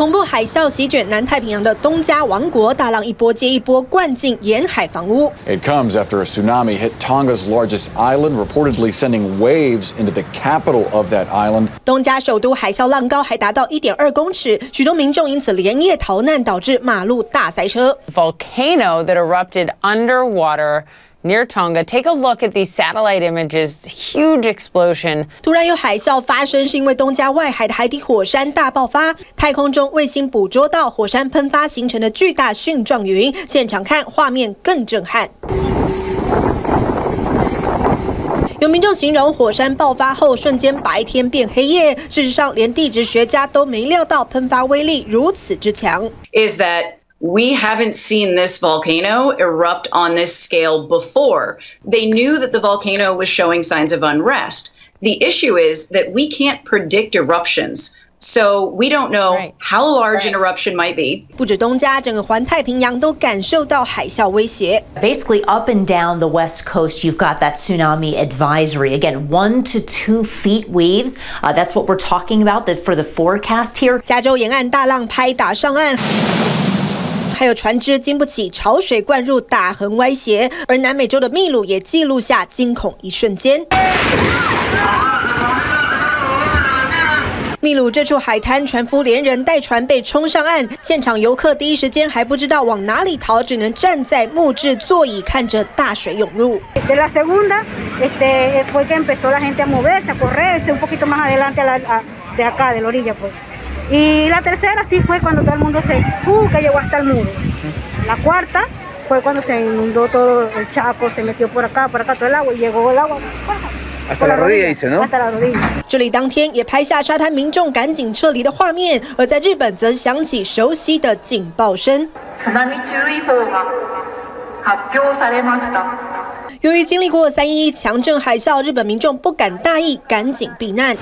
恐怖海啸席卷南太平洋的东加王国，大浪一波接一波灌进沿海房屋。 It comes after a tsunami hit Tonga's largest island, reportedly sending waves into the capital of that island. 东加首都海啸浪高还达到1.2公尺，许多民众因此连夜逃难，导致马路大塞车。 Volcano that erupted underwater near Tonga. Take a look at these satellite images. Huge explosion. 突然有海啸发生，是因为东加外海的海底火山大爆发。太空中卫星捕捉到火山喷发形成的巨大蕈状云，现场看画面更震撼。有民众形容火山爆发后瞬间白天变黑夜，事实上连地质学家都没料到喷发威力如此之强。 Is that we haven't seen this volcano erupt on this scale before. They knew that the volcano was showing signs of unrest. The issue is that we can't predict eruptions. So we don't know how large an eruption might be. 不止东加，整个环太平洋都感受到海啸威胁。 Basically, up and down the west coast, you've got that tsunami advisory. Again, 1 to 2 feet waves. That's what we're talking about for the forecast here. 加州沿岸大浪拍打上岸。还有船只经不起潮水灌入打横歪斜，而南美洲的秘鲁也记录下惊恐一瞬间。秘鲁这处海滩，船夫连人带船被冲上岸，现场游客第一时间还不知道往哪里逃，只能站在木质座椅看着大水涌入。 De la segunda, fue que empezó la gente a moverse, a correrse un poquito más adelante de acá, de la orilla, pues. Y la tercera sí fue cuando todo el mundo que llegó hasta el muro. La cuarta fue cuando se inundó todo el Chaco, se metió por acá todo el agua y llegó el agua. Hasta la rodilla dice, ¿no? Hasta la rodilla. 这里当天也拍下沙滩民众赶紧撤离的画面，而在日本则响起熟悉的警报声。由于经历过311强震海啸，日本民众不敢大意，赶紧避难。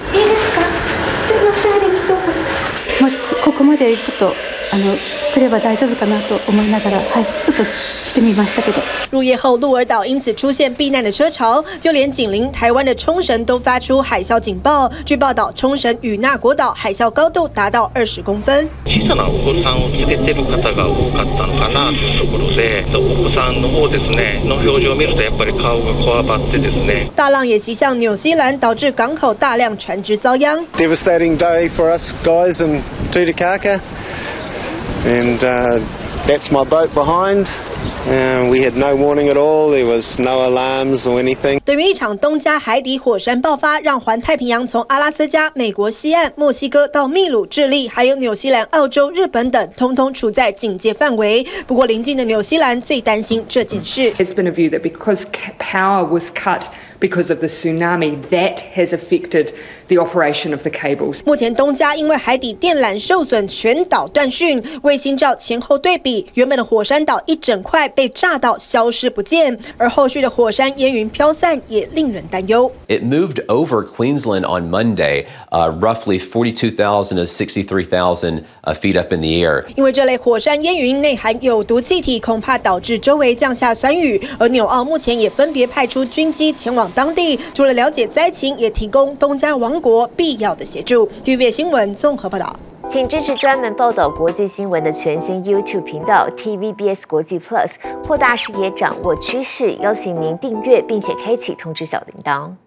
まずここまでちょっと来れば大丈夫かなと思いながら、ちょっと来てみましたけど。 入夜后，鹿儿岛因此出现避难的车潮，就连紧邻台湾的冲绳都发出海啸警报。据报道，冲绳与那国岛海啸高度达到20公分。 小さなお子さんを連れてる方が多かったのかなというところで、お子さんの方ですねの表情を見るとやっぱり顔がこわばってですね。 大浪也袭向纽西兰，导致港口大量船只遭殃。 Devastating day for us guys in Tutukaka, and that's my boat behind. We had no warning at all. There was no alarms or anything. 等于一场东加海底火山爆发，让环太平洋从阿拉斯加、美国西岸、墨西哥到秘鲁、智利，还有纽西兰、澳洲、日本等，通通处在警戒范围。不过，邻近的纽西兰最担心这件事。 There's been a view that because power was cut because of the tsunami, that has affected the operation of the cables. 目前东加因为海底电缆受损，全岛断讯。卫星照前后对比，原本的火山岛一整块被炸到消失不见，而后续的火山烟云飘散也令人担忧。 It moved over Queensland on Monday, roughly 42,000 to 63,000 feet up in the air. 因为这类火山烟云内含有毒气体，恐怕导致周围降下酸雨。而纽澳目前也分别派出军机前往当地，除了了解灾情，也提供东加王国必要的协助。TVBS 新闻综合报道。 请支持专门报道国际新闻的全新 YouTube 频道 TVBS 国际 Plus， 扩大视野，掌握趋势。邀请您订阅并且开启通知小铃铛。